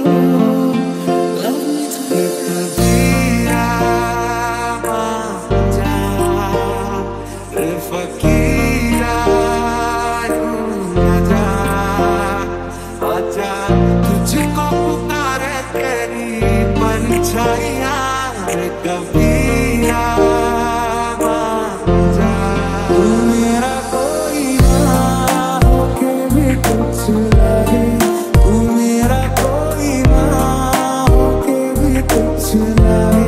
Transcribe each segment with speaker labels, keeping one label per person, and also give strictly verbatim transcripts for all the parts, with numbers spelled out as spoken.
Speaker 1: तुझको पुकारे तेरी परछाइयां कभी आ जा। तू मेरा कोई ना होके भी कुछ लगे, तू मेरा कोई ना होके भी कुछ लगे।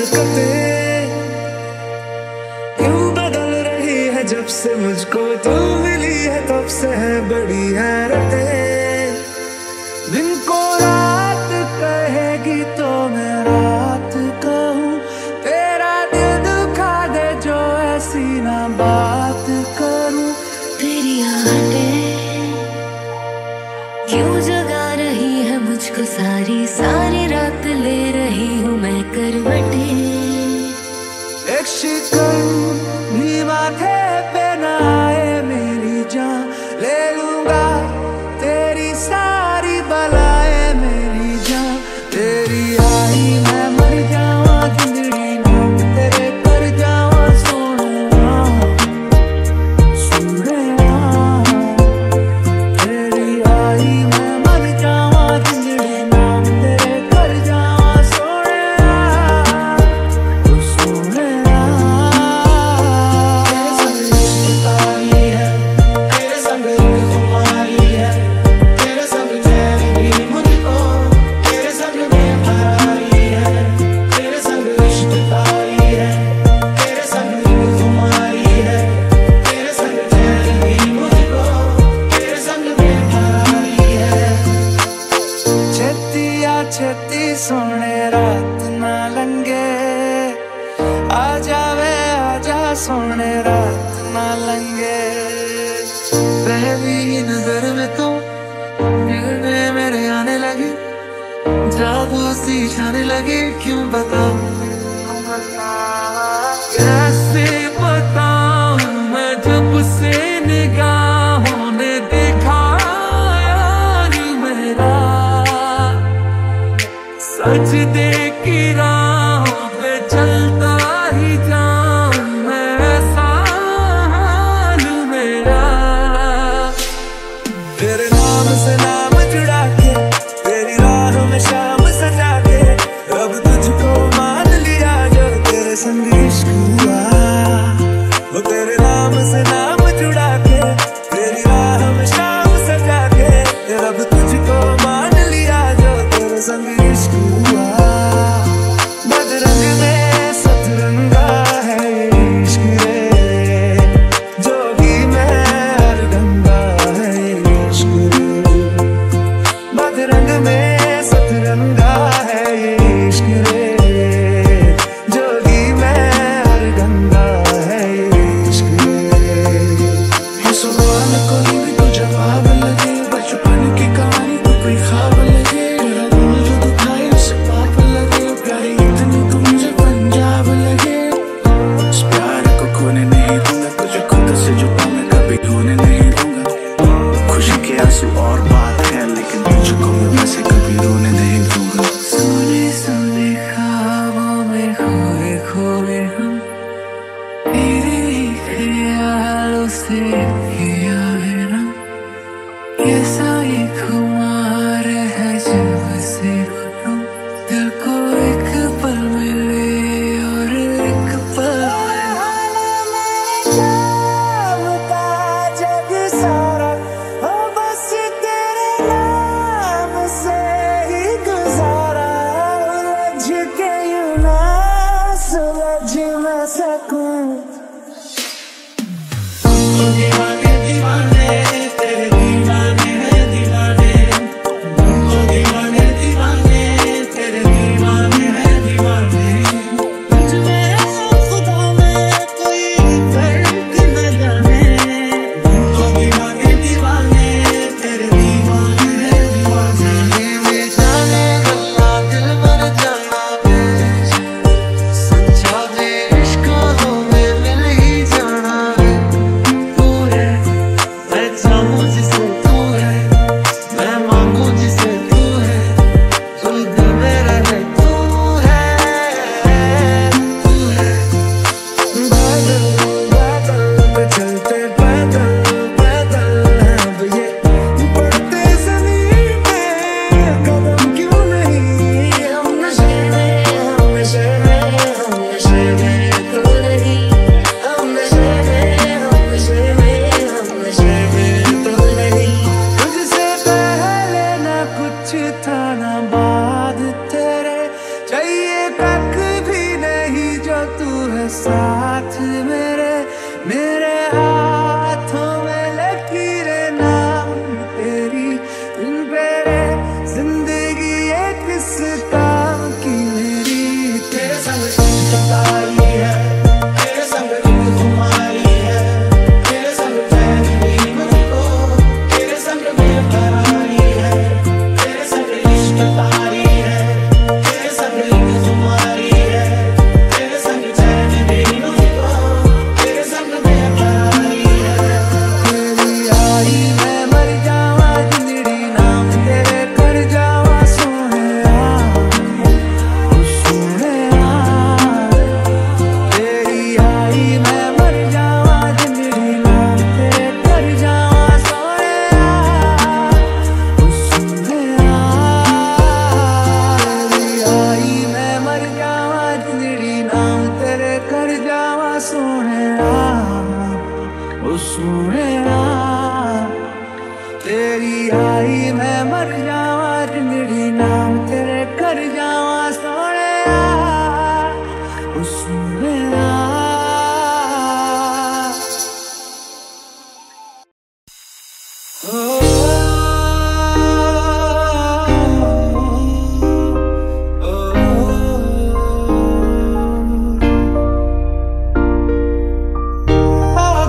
Speaker 1: हरकतें क्यों बदल रही है जब से मुझको तू मिली है, तब से है बड़ी हैरतें। दिन को रात कहेगी तो मैं रात कहूँ, तेरा दिल दुखा दे जो ऐसी ना बात करूँ।
Speaker 2: तेरी आहटें क्यों जगा रही है मुझको, सारी सारी रात ले रही हूँ मैं करवटें।
Speaker 1: एक शिकन भी माथे पे ना आए मेरी जान, ले लूंगा तेरी सारी बलाएं मेरी जान। तेरी आई मैं मर जावा, जिंदड़ी नाम तेरे कर जावा सोना सोना। तेरी आई मैं मर जावा, जिंदड़ी नाम तेरे कर जावा सोना सोना। तेरे संग तुम्हारी है, तेरे संग तेरी मुझको, तेरे संग में भराई है, तेरे संग रिश्तेदारी है। तेरे संग तुम्हारी है, तेरे संग तेरी मुझको, तेरे संग में भराई है। छेती आ छेती सोने रात ना लंगे, आ जावे आजा सोने रात ना लंगे। पहली नजर में तो दिल में मेरे आने लगी, जादू सी छाने लगी, क्यों बताऊं कैसे बताऊं मैं, जब से निगाहों ने देखा यार मेरा, सजदे की राहों पे चलता ही जाऊं मैं, ऐसा हाल मेरा। तेरे नाम से नाम जुड़ा के, तेरी राह में शाम सजा के, अब तुझको मान लिया जो तेरे संग इश्क हुआ। वो तेरे नाम से नाम जुड़ा के, तेरी राह में शाम सजा के, अब तुझको मान लिया जो तेरे संग इश्क हुआ। बदरंग में सतरंगा है ये इश्क रे, जोगी में हर गंगा है ये इश्क रे। बदरंग में सतरंगा है ये इश्क रे, जोगी में हर गंगा है ये इश्क रे। ये सवाल कोई भी तो जवाब लगे, बचपन की कहानी तो कोई ख्वाब लगे, तेरा दिल जो दुखाए उसे पाप लगे, प्यारी इतनी तो मुझे पंजाब लगे। इस प्यार को खोने नहीं दूंगा, तुझे खुद से जुदा मैं कभी होने नहीं दूंगा। खुशी के आंसू और बात है, लेकिन तुझको मैं वैसे कभी रोने नहीं दूंगा। सोने सोने ख्वाबों में खोए खोए हम, तेरे ही ख्यालों से किया है ना, कैसा ये खुमार है जब से हो तुम, दिल को एक पल मिले और एक पल जानता जग सारा, हो बस तेरे नाम से ही गुजारा। उलझ के यूं ना सुलझ मैं सकूं। दीवाने दीवाने तेरे दीवाने हैं दीवाने, भी मैं मर जावा जिंदड़ी नाम तेरे कर जावा सोने उसमें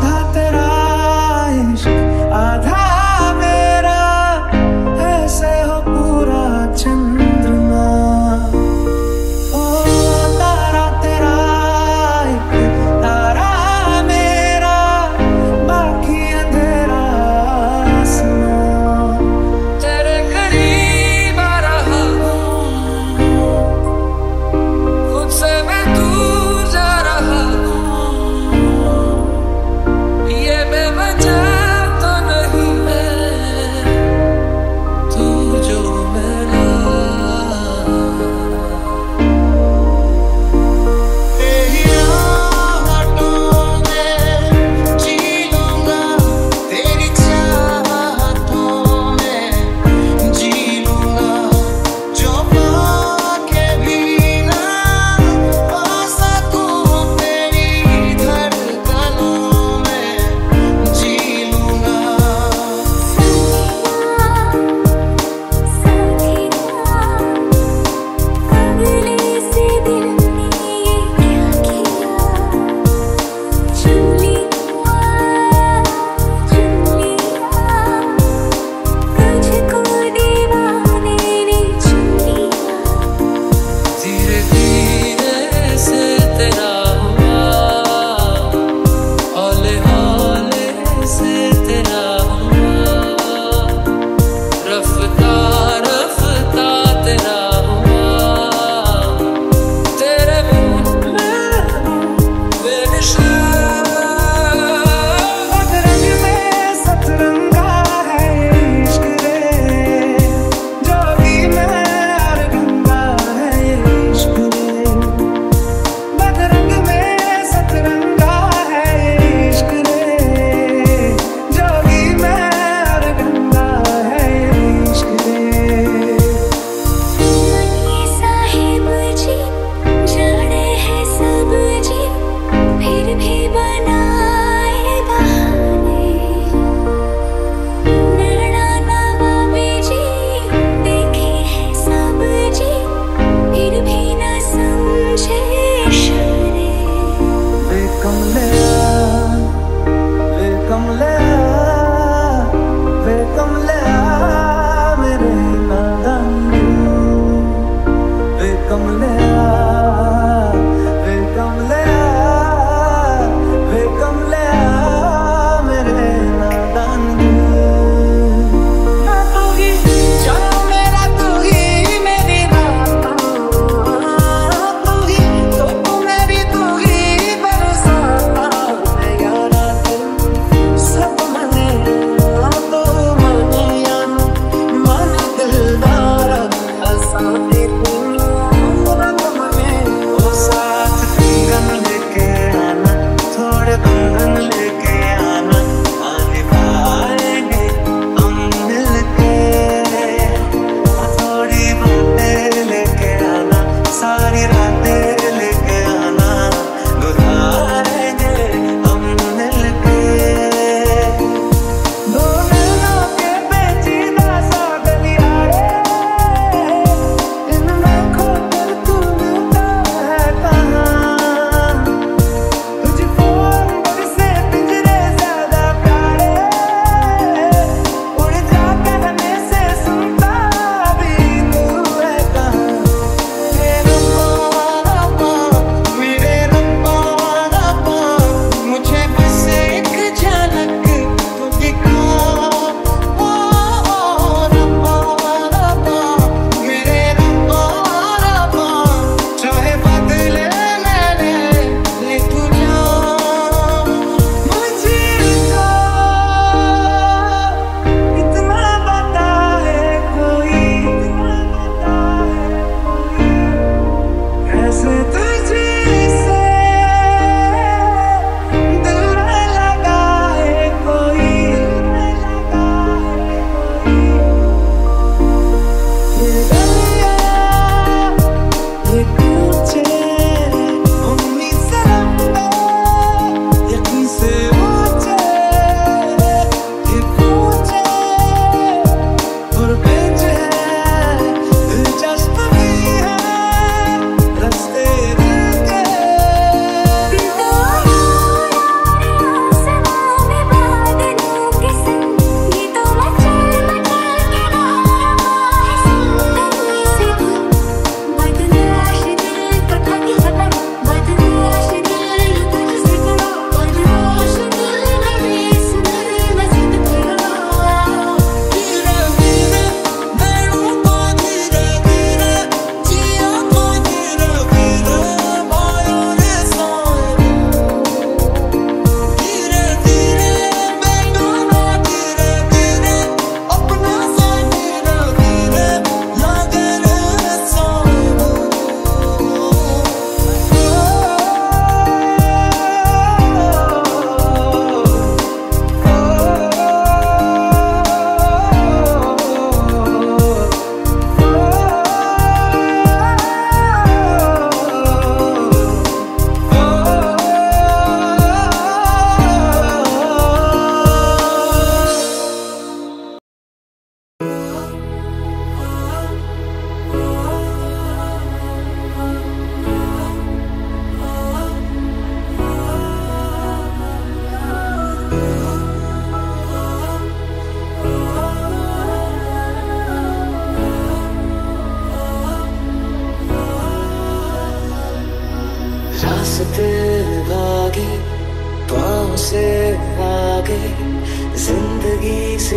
Speaker 1: आधा मेरा ऐसे हो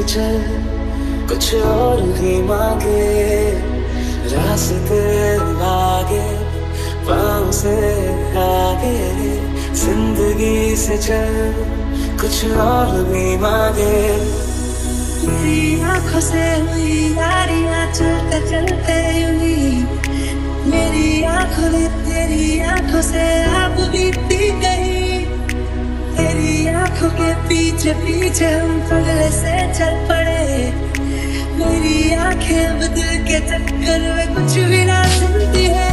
Speaker 1: से चल, कुछ और भी मांगे, रास्ते लागे पाँव से आगे, जिंदगी से चल कुछ और भी मांगे।
Speaker 3: मेरी आँखों से हुई यारियाँ चलते चलते यूं ही, मेरी आँखों ने तेरी आँखों से आप बीती गई, तेरी आँखों के पीछे पीछे हम पगले से चल पड़े, मेरी आँखें अब दिल के चक्कर में कुछ भी ना सुनती है।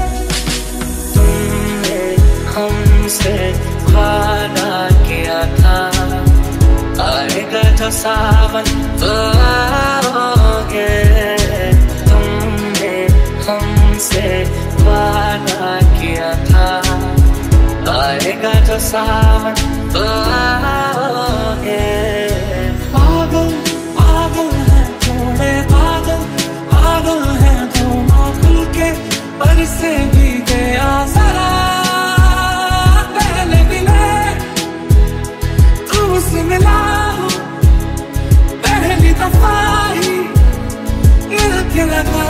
Speaker 1: तुमने हमसे वादा किया था, आएगा जो सावन तो आओगे, तुमने हमसे वादा किया था, आएगा जो सावन तो आओगे। पागल पागल है थोड़े पागल, पागल है दोनों खुल के, पर से भी गया जरा पहले मिले, तुमसे मिला हूँ पहली दफा ही, मिल के लगा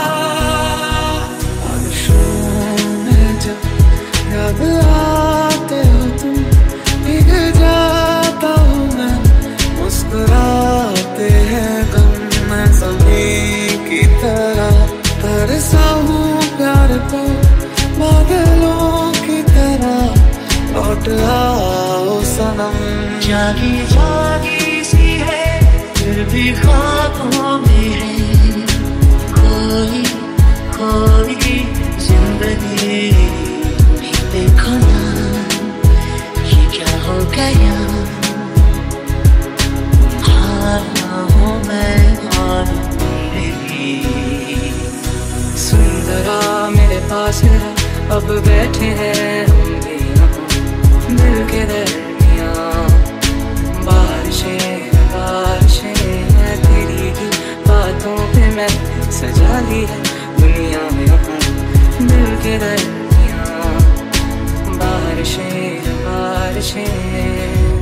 Speaker 1: याद आते हो तुम, भीग जाता हूँ मैं, मुस्कुराते हैं गम मैं सभी की तरह, तरसा हूँ प्यार को बादलों की तरह, लौट आओ सनम।
Speaker 3: जागी जागी सी है फिर भी ख्वाबों में है, कोई कोई जिंदगी देखो ना ये क्या हो गया, हारा हूँ मैं और मेरी।
Speaker 1: सुंदरा मेरे पास है, अब बैठे हैं हम भी यहाँ मिल के दरमियाँ, बारिशें बारिशें हैं तेरी ही बातों पे मैं सजा ली है दुनिया यहाँ मिल के दरमियाँ, बारिशें बारिशें।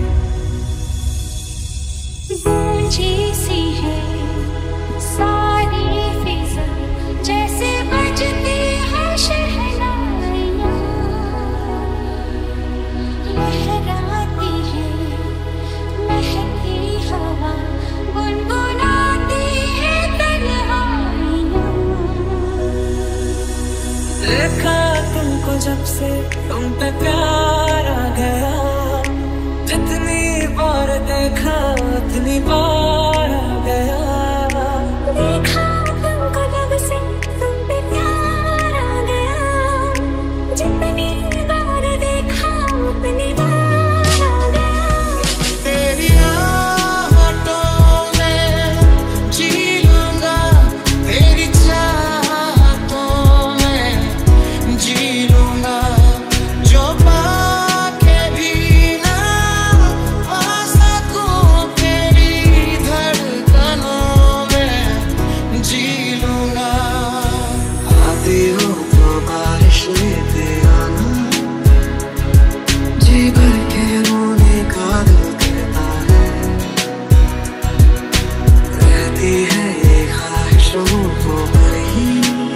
Speaker 2: गूंजी सी है सारी फिजा, जैसे बजती है शहनाइयाँ, लहराती है महकी हवा, गुनगुनाती है तन्हाइयाँ।
Speaker 1: देखा तुमको जब से तुम पे प्यार आ गया, जितनी बार देखा उतनी बार आ गया,
Speaker 2: देखा तुमको जब से तुम पे प्यार आ गया, जितनी बार देखा उतनी बार आ गया।
Speaker 1: तेरी आहटों में जी लूंगा, तेरी चाहतों में जी लूंगा, जो पाके भी ना आ सकूं तेरी धड़कनों में जी लूंगा। आती हो तो बारिश लेते आना, जी भर के रोने का दिल कहता है, रहती है ये ख्वाहिशों को भरी,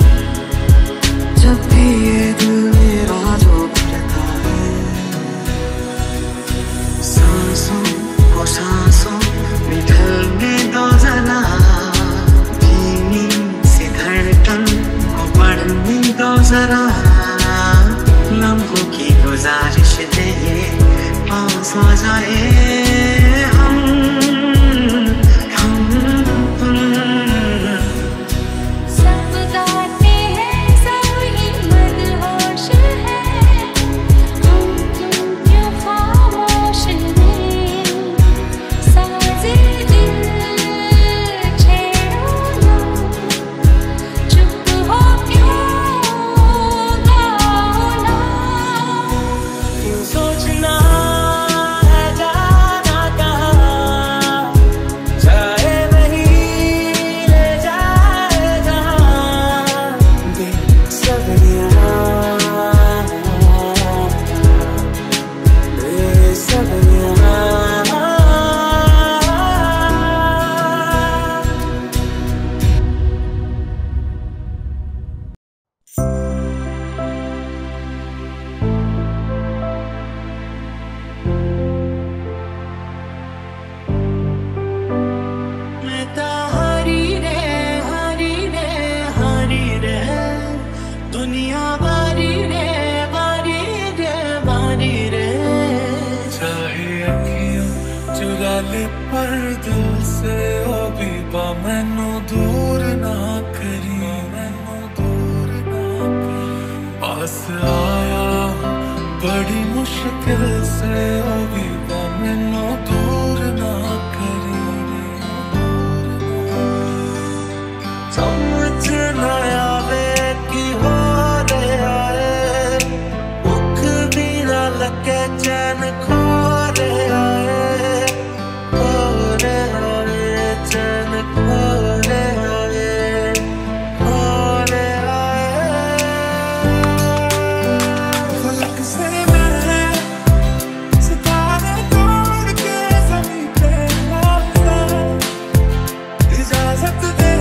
Speaker 1: जब भी ये दिल मेरा जो भरता है, सांसों को सांसों में ढलने दो जरा, धीमी सी धड़कन को बढ़ने दो जरा, लम्हों की गुजारिश दे पास आ जाए हम हम तुम।
Speaker 2: सब गाते हैं सब ही मदहोश है, हम तुम क्यों खामोश हैं, साज़े दिल छेड़ो ना, चुप हो क्यों
Speaker 1: मुश्किल से होगी मैनू दूर ना करी समझ ना आवे कि हो रहा है भुख भी ना लगे चैन खो रहा है खो रहा है चैन खो रहा है खो रहा है फलक से मैं सितारे तोड़ के ज़मीं पे लाऊंगा इजाज़त दे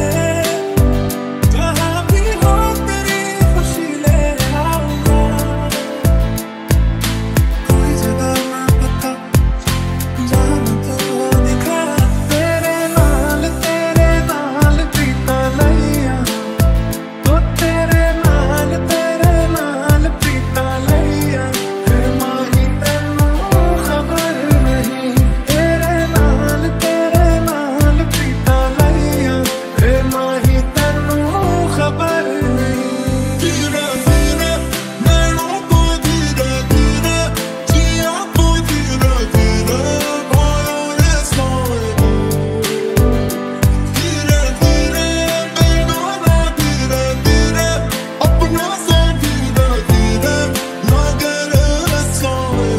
Speaker 1: जहाँ भी हो तेरी खुशी ले आऊंगा कोई जगह ना पता जान तो दिखा तेरे नाल तेरे नाल प्रीता लैया तो तेरे नाल तेरे नाल प्रीता लैया फिर माही तैनू खबर नहीं तेरे नाल तेरे नाल प्रीता लैया फिर माही तैनू खबर नहीं धीरे धीरे नैनों को धीरे धीरे जिया को धीरे धीरे भायो ये सोए धीरे धीरे बेगाना धीरे धीरे अपना सा धीरे धीरे मगर सोए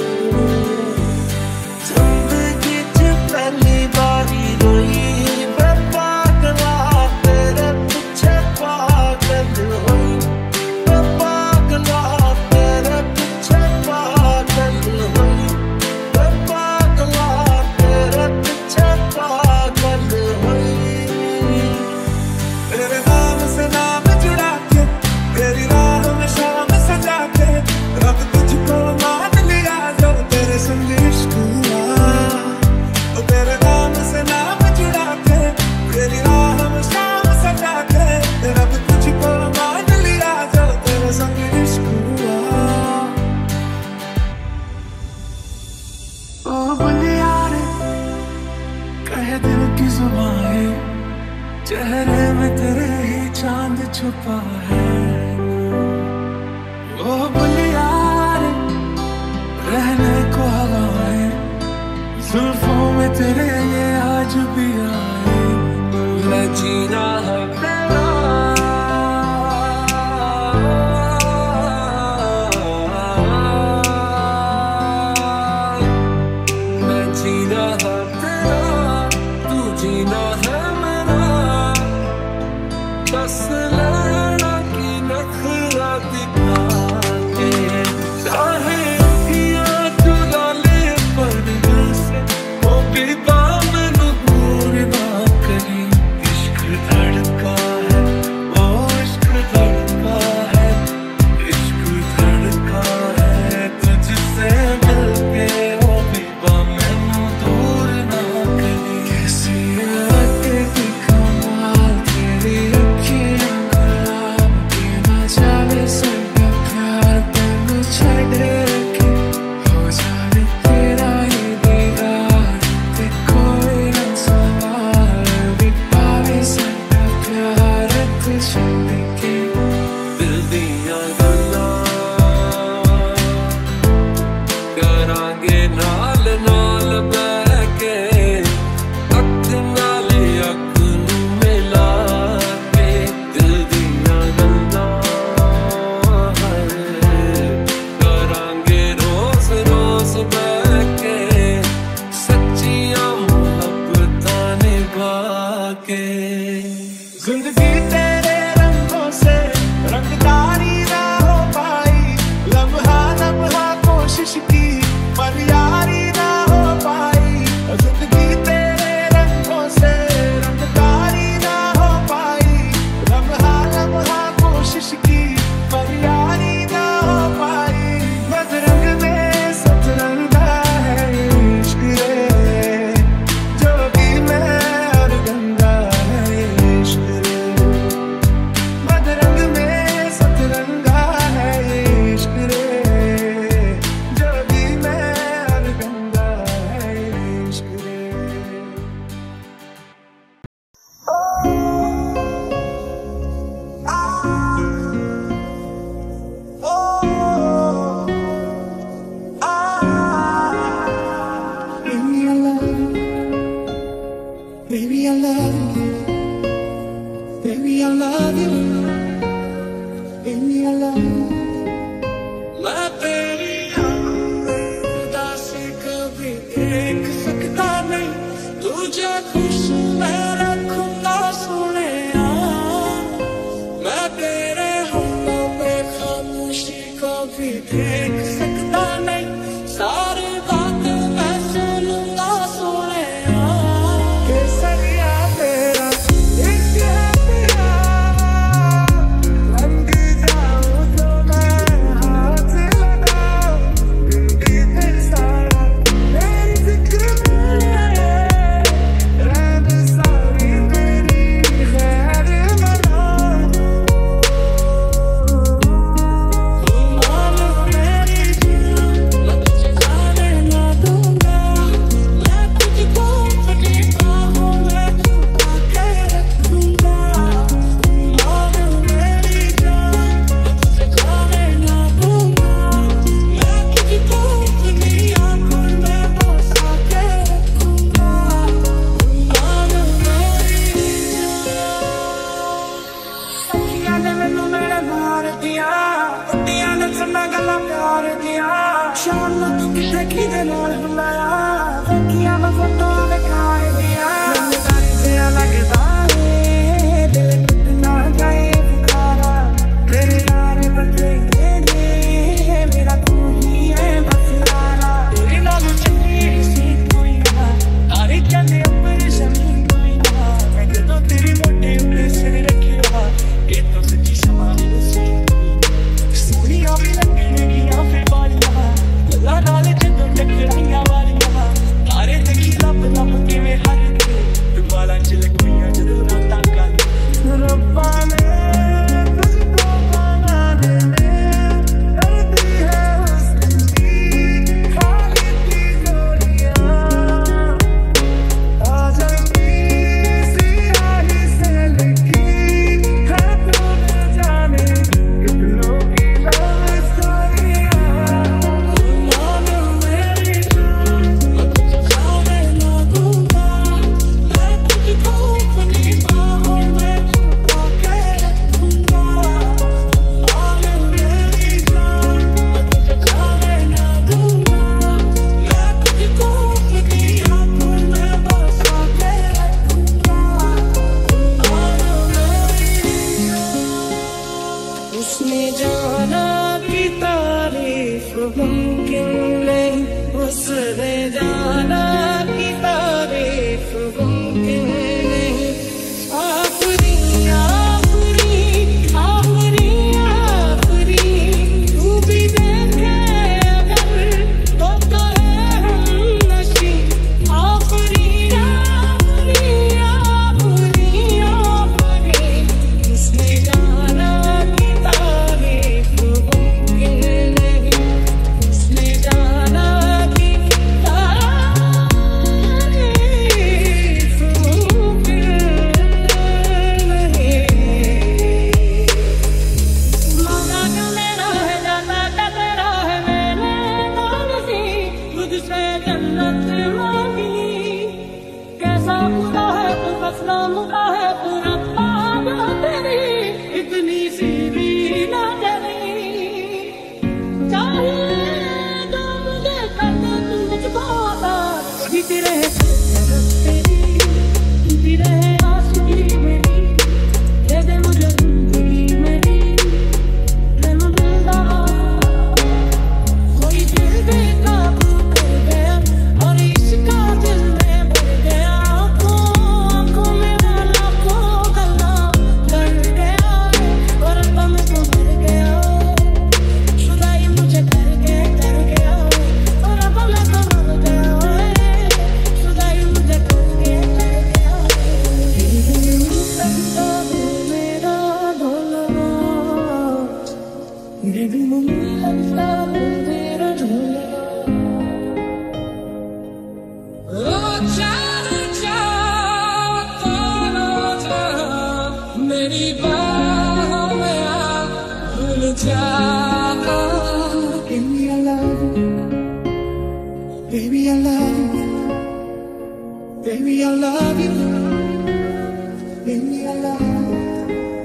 Speaker 1: जिंदगी च पहली बारी रोई मैं पागला तेरे पीछे पागल होई मैं पागला तेरे पीछे पागल होई मैं पागला तेरे पीछे पागल होई तेरे नाम से नाम जुड़ा के तेरी राह में शाम सजा के रब तुझको मान लिया जो तेरे संग इश्क हुआ तो तेरे नाम से नाम जुड़ा के तेरी राह में शाम सजा के रब तुझको मान लिया जो तेरे संग इश्क हुआ ओ बुलिया रे कहे दिल की जुबाएं चेहरे में तेरे ही चांद छुपा है ओ बुलिया रे रहने को हवाएं जुल्फों में तेरे ये आज भी आए मैं जीना है तेरा मैं जीना है तेरा तू जीना है मेरा बस लड़ा की नखरा दिखा के चाहे अखियाँ चुरा ले पर दिल से वो बेबा मैनू दूर ना करी इश्क धड़का है वो इश्क धड़का है इश्क धड़का है तुझसे मिलके वो बेबा मैनू दूर ना करी कैसी आके दिखा माल तेरी अखियाँ गुलाब के ना जावे सबका प्यार तेनू छड़े के हो जावे तेरा ही दीदार ते कोई ना सवाल भी पावे सबका प्यार ते छड़ के दिल दियां गल्लां करांगे नाल नाल बैठ के अख नाल अख नू मिला के दिल दियां गल्लां करांगे रोज रोज बैठ के सच्चियां मोहब्बतां निभा के जिंदगी तेरे रंगों से रंगदारी ना हो पाई लम्हा लम्हा कोशिश की पर यारी ना हो पाई जिंदगी तेरे रंगों से रंगदारी ना हो पाई लम्हा लम्हा कोशिश की पर यारी ना हो पाई बदरंग में सतरंगा है इश्क रे जोगी में और गंगा है इश्क रे Baby, I love you. Baby, I love you. मैं तेरी उदासी कभी देख सकता नहीं, तुझे खुश मैं रखूंगा सुने मैं तेरे होठों पे खामोशी कभी देख सकता नहीं, सारी बात मैं सुनूंगा सुने केसरिया तेरा एक है तेरा, रंग जाऊं तो मैं हाथ लगाऊं, दिल भी दिल सारा तेरी जिक्र में रहने सारी तेरी खैर मनाऊं, मान मेरी जान मैं तुझे जाने ना दूंगा, मैं तुझको अपनी बाहों में छुपा के रखूंगा, मान मेरी जान मैं तुझे जाने ना दूंगा, मैं तुझको अपनी आंखों में बसा के रखूंगा, मान मेरी सखियां ने मैनू मेरे मार दिया, कुत्तियां ने चंगा गला प्यार दिया, शाम ਨੂੰ ਤੂੰ ਕਿੱਥੇ ਕਿਹਦੇ ਨਾਲ ਹੁੰਦਾਇਆ, ਵੇਖੀਆਂ ਮੈਂ ਫੋਟੋ ਵਿਖਾਏ ਦਿਆ, ਮੈਨੂੰ ਤਾਂ ਜਿਹਾ ਲੱਗਦਾ ਏ ਦਿਲ ਟੁੱਟ ਨਾ ਜਾਏ ਬੁਖਾਰਾ, ਤੇਰੇ ਯਾਰ ਬਥੇਰੇ ਨੇ ਮੇਰਾ ਤੂੰ ਹੀ ਹੈ ਬਸ ਯਾਰਾ, ਤੇਰੇ ਨਾਲ ਚੰਗੀ ਸੀ ਕੋਈ ਨਾ, ਤਾਰੇ ਚੰਗੇ ਉੱਪਰ ਜ਼ਮੀਨ ਕੋਈ ਨਾ, ਮੈਂ ਜਦੋਂ ਤੇਰੀ ਮੋਢੇ ਉੱਤੇ ਸਿਰ ਰੱਖਿਆ ਕਿ ਤੂੰ ਸੱਚੀ ਸਮਾਂ ਸੀ ਸੋਹਣੀਆਂ ਵੀ ਲੱਗਣਗੀਆਂ ਫਿਰ ਵਾਲੀਆਂ, ਗੱਲਾਂ ਨਾਲ ਜਦੋਂ ਟਕਰਾਈਆਂ ਵਾਲੀਆਂ, ਤਾਰੇ ਦੇਖੀ ਲੱਭ ਲੱਭ ਕਿਵੇਂ ਹੱਸਦੇ, ਵਾਲਾਂ 'ਚ ਲਕੀਆਂ ਜਦੋਂ ਰਾਤਾਂ ਕੱਲ ਰੱਬਾ ਨੇ ਤੁਝਕੋ ਬਣਾने में करती है हुस्न की खाली की गोलियां, आ जाएंगी सियाही से लिखी है तूने जाने कितनों की लव स्टोरियां, मान मेरी जान मैं तुझे जाने ना दूंगा, मैं तुझको अपनी बाहों में छुपा के रखूंगा, मान मेरी जान मैं तुझे जाने ना दूंगा, मैं तुझको अपनी आंखों में बसा के रखूंगा, मान मेरी उसने जाना की तारीफ मुमकिन नहीं, उसने जाना की तारीफ मुमकिन नहीं, आखिरी आखिरी आखिरी आखिरी तू भी देखे अगर तो कहे हम नशी, आखिरी आखिरी आखिरी आखिरी उसने जाना की तारीफ मुमकिन नहीं, उसने जाना की तारीफ मुमकिन नहीं, मांगा जो मेरा है जाता का तेरा है, मैंने कौन सी तुझसे जन्नत मांगी, कैसा खुदा है तू बस नाम का है तू रब्बा जो तेरी इतनी सी भी ना जली, चाहिए जो मुझे कर दे तू मुझको आता, जीती रहे तेरी जीती रहे आशिकी मेरी, दे दे मुझे जिंदगी मेरी प्रेम जिंदा, कोई दिल बेकाबू कर गया और इसका दिल में भर गया, आंखों आंखों में वाला को गला कर गया और बम को भर गया, खुदाई मुझे कर गया कर गया और अब मैं तो मर गया, खुदाई मुझे कर गया कर गया, लगता है मेरा ढोलना, मेरे भी मन लगता है तेरा ढोलना, ओ चार चार तारा जा मेरी बाहों में आ भूल जा, Baby, I love you. Baby, I love you. Baby, I love you. Baby, I love you.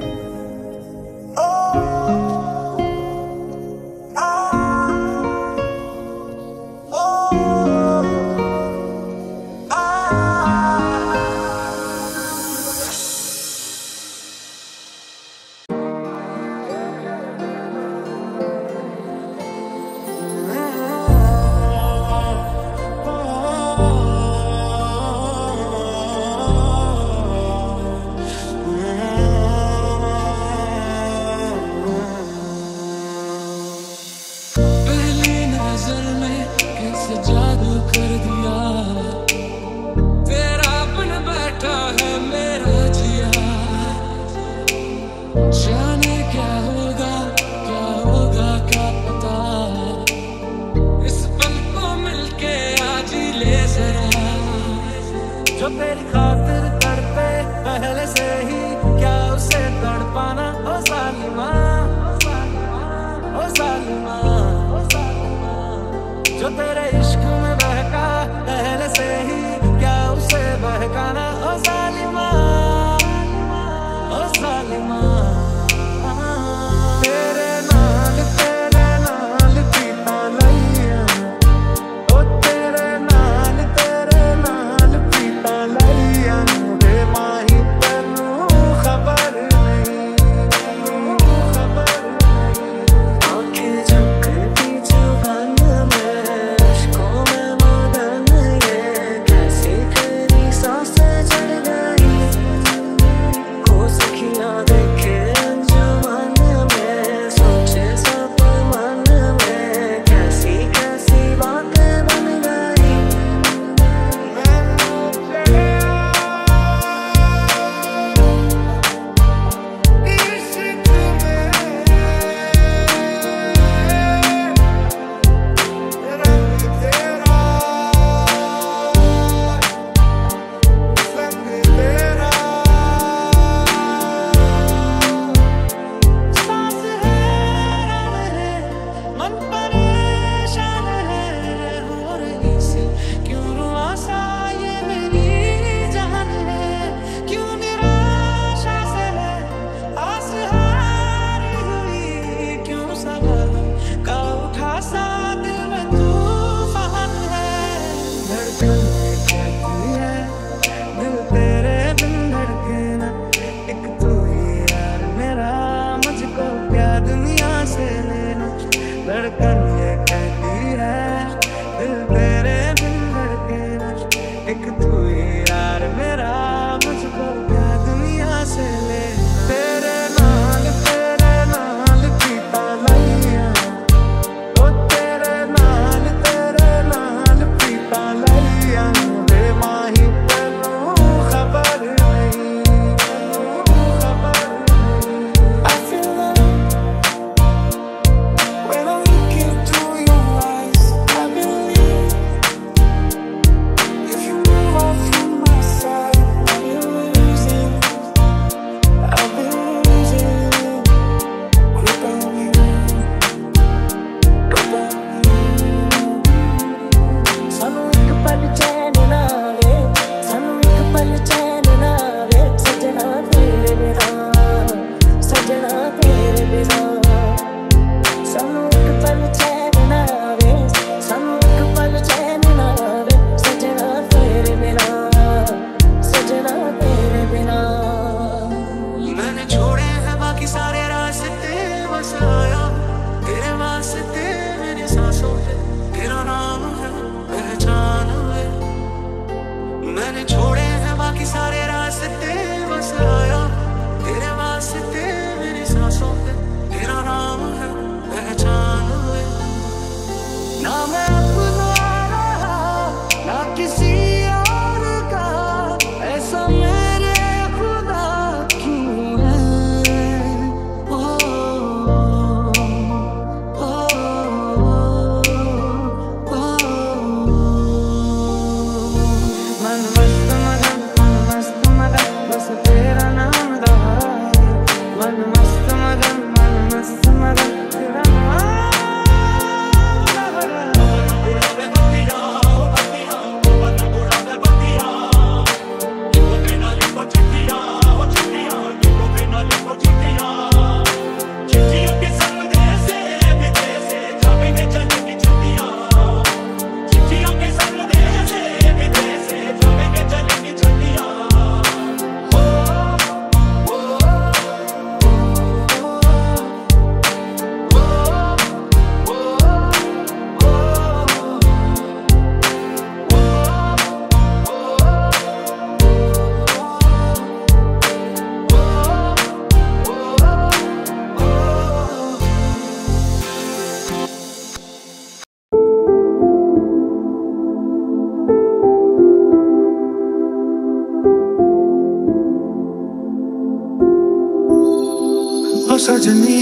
Speaker 1: सजनी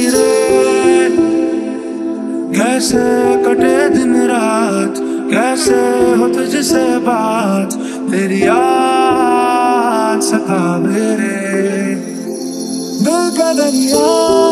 Speaker 1: रे कैसे कटे दिन रात, कैसे हो तुझसे बात, तेरी याद सतावे रे दिल का दरिया।